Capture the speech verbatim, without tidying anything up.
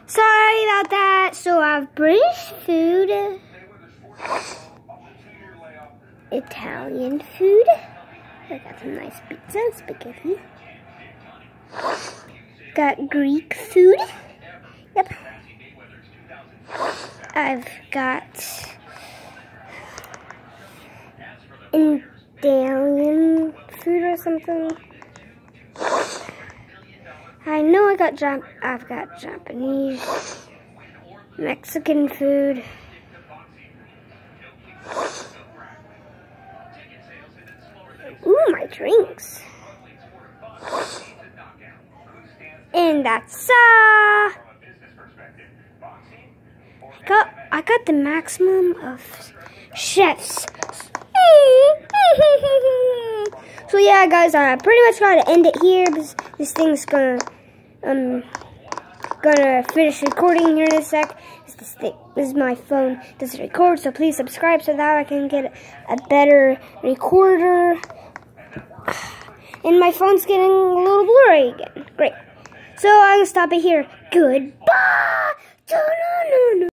Sorry about that. So I have British food, Italian food. I got some nice pizza and spaghetti. Got Greek food. Yep. I've got Italian food or something. I know I got Jap I've got Japanese, Mexican food. Ooh, my drinks. And that's uh I got I got the maximum of chefs. So yeah, guys, I pretty much gotta end it here because this thing's gonna um gonna finish recording here in a sec. This thing, this is my phone. Does it record? So please subscribe so that I can get a better recorder. And my phone's getting a little blurry again. Great. So I'm gonna stop it here. Goodbye.